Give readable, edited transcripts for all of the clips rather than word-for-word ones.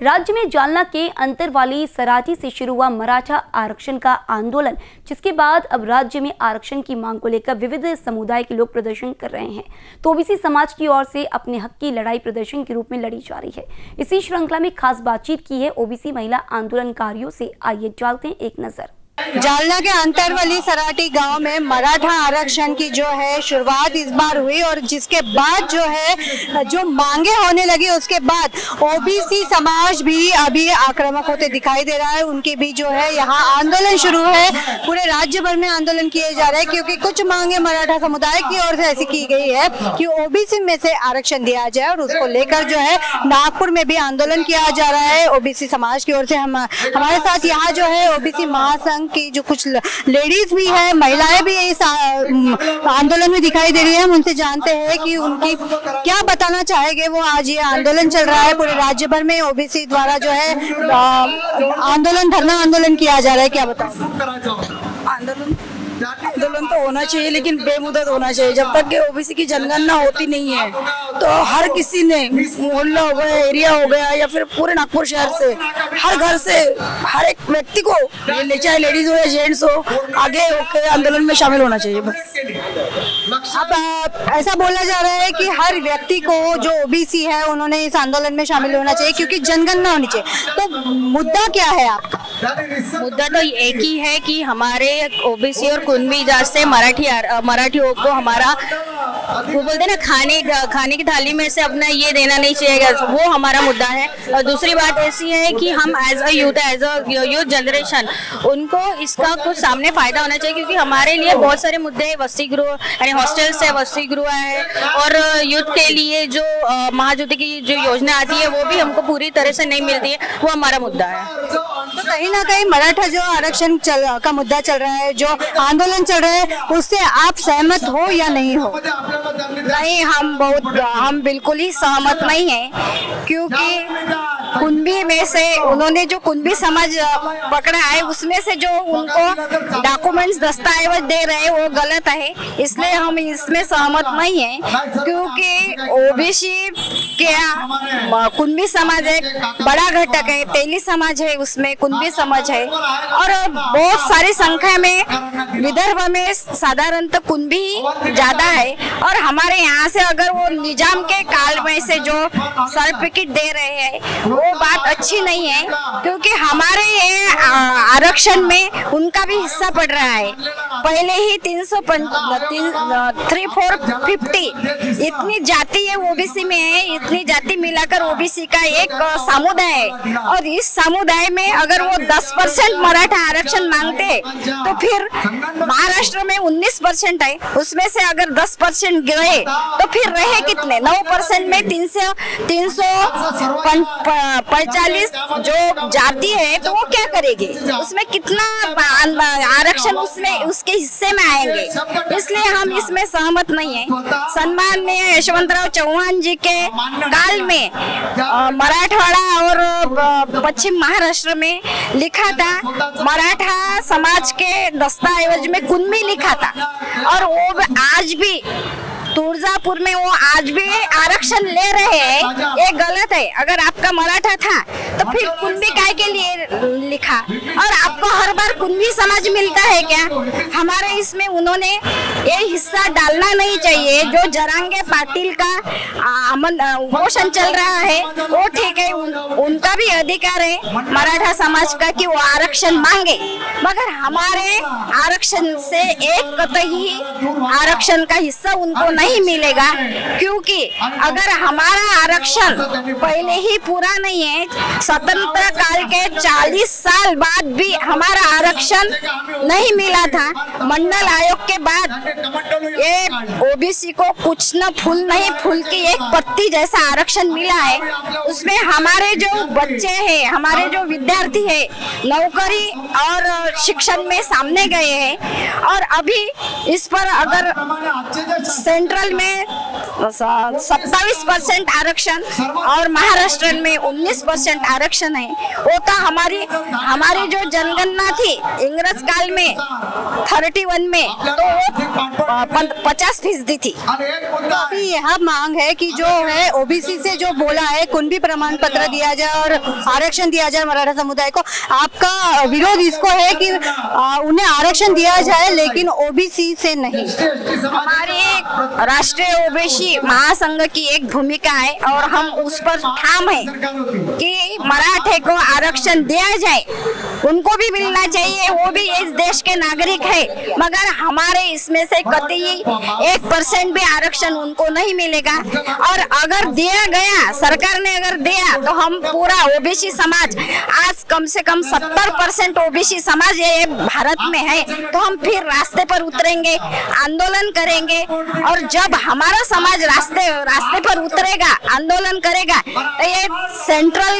राज्य में जालना के अंतरवाली सराठी से शुरू हुआ मराठा आरक्षण का आंदोलन, जिसके बाद अब राज्य में आरक्षण की मांग को लेकर विविध समुदाय के लोग प्रदर्शन कर रहे हैं। तो ओबीसी समाज की ओर से अपने हक की लड़ाई प्रदर्शन के रूप में लड़ी जा रही है। इसी श्रृंखला में खास बातचीत की है ओबीसी महिला आंदोलनकारियों से। आइए डालते हैं एक नजर। जालना के अंतरवाली सराठी गांव में मराठा आरक्षण की जो है शुरुआत इस बार हुई और जिसके बाद जो है जो मांगे होने लगी, उसके बाद ओबीसी समाज भी अभी आक्रामक होते दिखाई दे रहा है। उनके भी जो है यहाँ आंदोलन शुरू है। पूरे राज्य भर में आंदोलन किए जा रहे हैं क्योंकि कुछ मांगे मराठा समुदाय की ओर से ऐसी की गई है कि ओबीसी में से आरक्षण दिया जाए और उसको लेकर जो है नागपुर में भी आंदोलन किया जा रहा है ओबीसी समाज की ओर से। हमारे साथ यहाँ जो है ओबीसी महासंघ की जो कुछ लेडीज भी है, महिलाएं भी इस आंदोलन में दिखाई दे रही है। हम उनसे जानते हैं कि उनकी क्या बताना चाहेंगे वो। आज ये आंदोलन चल रहा है पूरे राज्य भर में, ओबीसी द्वारा जो है आंदोलन, धरना आंदोलन किया जा रहा है। क्या बताओ? आंदोलन तो होना चाहिए लेकिन बेमुदत होना चाहिए। जब तक कि ओबीसी की जनगणना होती नहीं है तो हर किसी ने, मोहल्ला हो गया, एरिया हो गया या फिर पूरे नागपुर शहर से, हर घर से हर एक व्यक्ति को, चाहे लेडीज हो या जेंट्स हो, आगे होकर आंदोलन में शामिल होना चाहिए बस। अब ऐसा बोला जा रहा है कि हर व्यक्ति को जो ओबीसी है उन्होंने इस आंदोलन में शामिल होना चाहिए क्योंकि जनगणना होनी चाहिए। तो मुद्दा क्या है आपका? मुद्दा तो एक ही है कि हमारे ओबीसी और कुनबी जात से मराठियों को हमारा वो बोलते हैं ना, खाने की थाली में से अपना ये देना नहीं चाहिए, वो हमारा मुद्दा है। और दूसरी बात ऐसी है कि हम एज अ यूथ जनरेशन उनको इसका कुछ सामने फायदा होना चाहिए क्योंकि हमारे लिए बहुत सारे मुद्दे हैं। वसति गृह यानी हॉस्टल्स है, वसति गृह है और यूथ के लिए जो महाज्योति की जो योजना आती है वो भी हमको पूरी तरह से नहीं मिलती है, वो हमारा मुद्दा है। तो कहीं ना कहीं मराठा जो आरक्षण का मुद्दा चल रहा है, जो आंदोलन चल रहा है, उससे आप सहमत हो या नहीं हो? नहीं, हम बिल्कुल ही सहमत नहीं है क्योंकि कुनबी में से उन्होंने जो कुनबी समाज पकड़ा है उसमें से जो उनको डॉक्यूमेंट्स दस्तावेज दे रहे हैं वो गलत है, इसलिए हम इसमें सहमत नहीं है। क्योंकि ओबीसी क्या कुनबी समाज एक बड़ा घटक है, तेली समाज है, उसमें कुनबी समाज है और बहुत सारी संख्या में विदर्भ में साधारणतः कुनबी ज्यादा है। और हमारे यहाँ से अगर वो निजाम के काल में से जो सर्टिफिकेट दे रहे हैं वो बात अच्छी नहीं है क्योंकि हमारे ये आरक्षण में उनका भी हिस्सा पड़ रहा है। पहले ही 3,450 इतनी जाति है ओबीसी में है, इतनी जाति मिलाकर ओबीसी का एक समुदाय है और इस समुदाय में अगर वो 10% मराठा आरक्षण मांगते तो फिर महाराष्ट्र में 19% है, उसमें से अगर 10% गए तो फिर रहे कितने? 9% में 345 जो जाति है तो वो क्या करेगी? उसमें कितना आरक्षण उसमें उसके हिस्से में आएंगे, इसलिए हम इसमें सहमत नहीं है। सम्माननीय यशवंतराव चौहान जी के काल में मराठवाड़ा और पश्चिम महाराष्ट्र में लिखा था, मराठा समाज के दस्तावेज में कुनबी लिखा था और वो आज भी तुळजापुर में वो आज भी आरक्षण ले रहे हैं, ये गलत है। अगर आपका मराठा था तो फिर कुनबी काय के लिए लिखा? और आपको हर बार कुनबी समाज मिलता है क्या? हमारे इसमें उन्होंने ये हिस्सा डालना नहीं चाहिए। जो जरांगे पाटिल का उपोषण चल रहा है वो ठीक है, उनका भी अधिकार है मराठा समाज का कि वो आरक्षण मांगे, मगर हमारे आरक्षण से एक कतई आरक्षण का हिस्सा उनको नहीं मिलेगा क्योंकि अगर हमारा आरक्षण पहले ही पूरा नहीं है, स्वतंत्र काल के 40 साल बाद भी हमारा आरक्षण नहीं मिला था। मंडल आयोग के बाद ये ओबीसी को कुछ न फूल नहीं फूल की एक पत्ती जैसा आरक्षण मिला है। उसमें हमारे जो बच्चे हैं, हमारे जो विद्यार्थी है नौकरी और शिक्षण में सामने गए हैं और अभी इस पर अगर सेंट्रल में 27% आरक्षण और महाराष्ट्र में 19% आरक्षण है। वो तो हमारी जो जनगणना थी इंग्रज काल में 31 में, तो वो 50% थी। अभी यह मांग है कि जो है ओबीसी से जो बोला है कुणबी प्रमाण पत्र दिया जाए और आरक्षण दिया जाए मराठा समुदाय को, आपका विरोध इसको है कि उन्हें आरक्षण दिया जाए लेकिन ओबीसी से नहीं। हमारी राष्ट्रीय ओबीसी महासंघ की एक भूमिका है और हम उस पर ठाम है कि मराठे को आरक्षण दिया जाए, उनको भी मिलना चाहिए, वो भी इस देश के नागरिक है। मगर हमारे इसमें से कतई 1% भी आरक्षण उनको नहीं मिलेगा। और अगर दिया गया, सरकार ने अगर दिया, तो हम पूरा ओबीसी समाज, आज कम से कम 70% ओबीसी समाज ये भारत में है, तो हम फिर रास्ते पर उतरेंगे, आंदोलन करेंगे। और जब हमारा समाज रास्ते पर उतरेगा, आंदोलन करेगा, तो ये सेंट्रल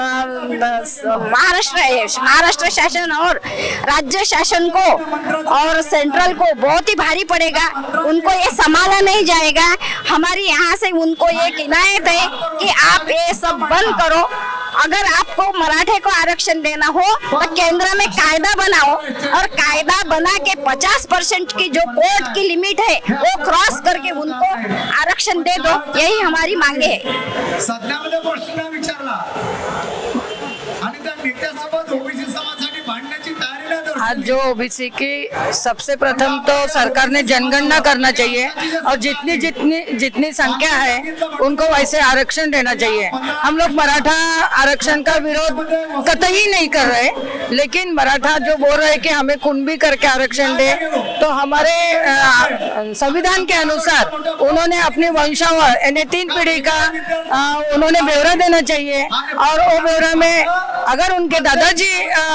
महाराष्ट्र शासन और राज्य शासन को और सेंट्रल को बहुत ही भारी पड़ेगा, उनको ये संभाला नहीं जाएगा। हमारी यहाँ से उनको ये इनायत है कि आप ये सब बंद करो। अगर आपको मराठे को आरक्षण देना हो तो केंद्र में कायदा बनाओ और कायदा बना के 50% की जो कोर्ट की लिमिट है वो क्रॉस करके उनको आरक्षण दे दो। यही हमारी मांगे है। सदनामध्ये प्रश्न विचारला आणि त्या नेत्यासोबत ओबीसी समाजासाठी भांडण्याची तयारी नाही। आज जो ओबीसी की सबसे प्रथम तो सरकार ने जनगणना करना चाहिए और जितनी संख्या है उनको वैसे आरक्षण देना चाहिए। हम लोग मराठा आरक्षण का विरोध कतई नहीं कर रहे, लेकिन मराठा जो बोल रहे हैं कि हमें कुणबी करके आरक्षण दे, तो हमारे संविधान के अनुसार उन्होंने अपनी वंशावळ यानी 3 पीढ़ी का उन्होंने ब्यौरा देना चाहिए। और वो ब्यौरा में अगर उनके दादाजी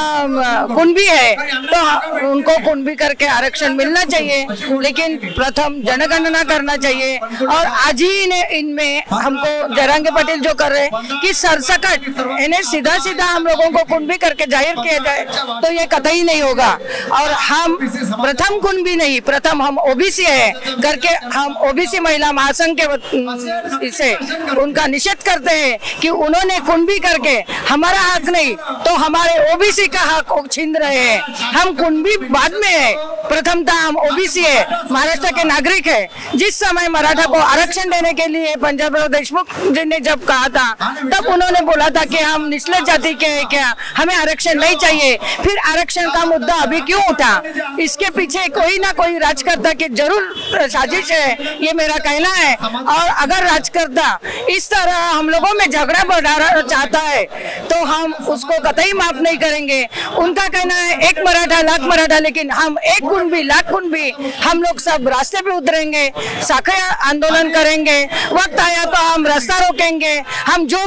कुणबी है तो उनको कुणबी करके आरक्षण मिलना चाहिए, लेकिन प्रथम जनगणना करना चाहिए। और आज ही इनमें हमको जरांगे पटेल जो कर रहे हैं कि सरसकट इन्हें सीधा हम लोगों को कुणबी करके जाहिर किया जाए, तो ये कतई नहीं होगा। और हम प्रथम कुणबी नहीं, प्रथम हम ओबीसी है करके हम ओबीसी महिला महासंघ के इसे उनका निषेध करते हैं कि उन्होंने कुणबी करके हमारा हक नहीं तो हमारे ओबीसी का हक छीन रहे हैं। हम कुणबी बाद में है, प्रथमतः हम ओबीसी है, महाराष्ट्र के नागरिक है। जिस समय मराठा को आरक्षण देने के लिए पंजाबराव देशमुख जी ने जब कहा था, तब उन्होंने बोला था कि हम निचले जाति के हैं क्या, हमें आरक्षण नहीं चाहिए। फिर आरक्षण का मुद्दा अभी क्यों उठा? इसके पीछे कोई ना कोई राजकर्ता की जरूर साजिश है, ये मेरा कहना है। और अगर राजकर्ता इस तरह हम लोगों में झगड़ा बढ़ाना चाहता है तो हम उसको कतई माफ नहीं करेंगे। उनका कहना है एक मराठा लाख मराठा, लेकिन हम एक कुणबी लाख कुणबी, हम लोग सब रास्ते पे उतरेंगे, शाखा आंदोलन करेंगे। वक्त आया तो हम रास्ता रोकेंगे। हम जो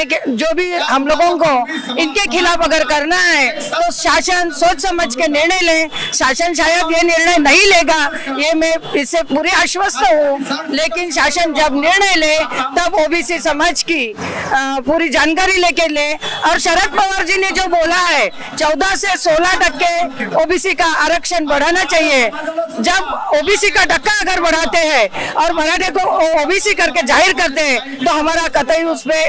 भी हम लोगों को इनके खिलाफ अगर करना है तो शासन सोच समझ के निर्णय ले। शासन शायद ये निर्णय नहीं लेगा, ये मैं इससे पूरी आश्वस्त हूँ, लेकिन शासन जब निर्णय ले तब ओबीसी समाज की पूरी जानकारी लेके ले। और शरद पवार जी ने जो बोला है 14 से 16% ओबीसी का आरक्षण बढ़ाना चाहिए। जब ओबीसी का टक्का अगर बढ़ाते हैं और मराठे को ओबीसी करके जाहिर करते हैं तो हमारा कतई उसपे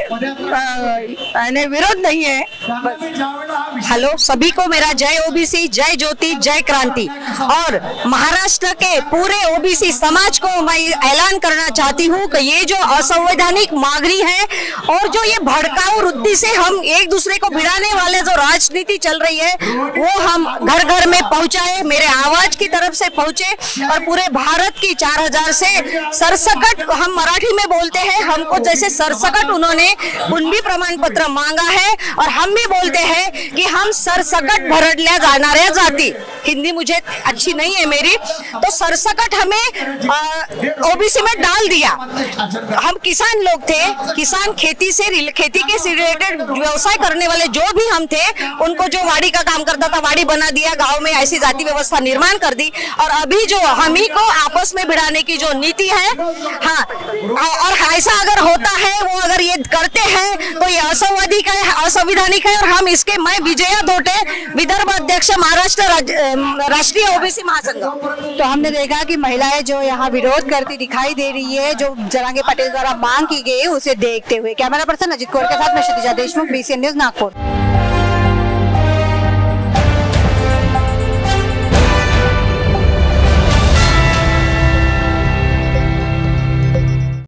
विरोध नहीं है। हेलो सभी को मेरा जय ओबीसी, जय ज्योति, जय क्रांति। और महाराष्ट्र के पूरे ओबीसी समाज को मैं ऐलान करना चाहती हूँ कि ये जो असंवैधानिक मांगनी है और जो ये भड़काऊ वृत्ति से हम एक दूसरे को भिड़ाने वाले जो राजनीति चल रही है वो हम घर घर में पहुंचाए, मेरे आवाज की तरफ से पहुंचे। और पूरे भारत की 4000 से सरसकट, हम मराठी में बोलते हैं, हमको जैसे सरसकट उन्होंने कुणबी प्रमाण पत्र मांगा है और हम भी बोलते हैं कि हम सरसकट भरडल्या जाणाऱ्या जाती। हिंदी मुझे अच्छी नहीं है मेरी, तो सरसकट हमें ओबीसी में डाल दिया। हम किसान लोग थे, किसान खेती के रिलेटेड व्यवसाय करने वाले जो भी हम थे, उनको जो वाड़ी का काम करता था, वाड़ी बना दिया, गांव में ऐसी जाति व्यवस्था निर्माण कर दी, और अभी जो हम ही को आपस में भिड़ाने की जो नीति है, हाँ, और ऐसा अगर होता है, वो अगर ये करते हैं तो ये असंवैधानिक है, असंवैधानिक है। और हम इसके, मैं विजया धोटे, विदर्भ अध्यक्ष, महाराष्ट्र राष्ट्रीय ओबीसी महासंघ। तो हमने देखा कि महिलाएं जो यहाँ विरोध करती दिखाई दे रही है, जो जरांगे पटेल द्वारा मांग की गई, उसे देखते हुए। कैमरा पर्सन अजित कौर के साथ मैं क्षितिजा देशमुख, BCN न्यूज, नागपुर।